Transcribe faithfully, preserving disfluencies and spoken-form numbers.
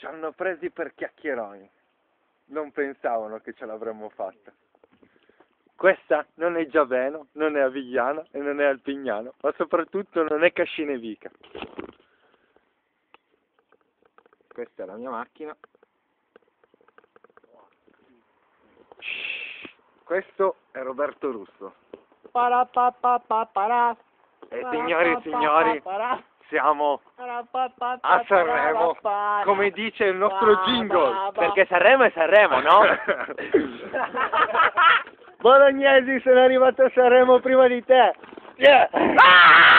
Ci hanno presi per chiacchieroni. Non pensavano che ce l'avremmo fatta. Questa non è Giaveno, non è Avigliano e non è Alpignano, ma soprattutto non è Cascinevica. Questa è la mia macchina. Questo è Roberto Russo. E signori e signori, siamo a Sanremo, come dice il nostro jingle. Perché Sanremo è Sanremo, no? Bolognesi, sono arrivato a Sanremo prima di te. Yeah. Ah!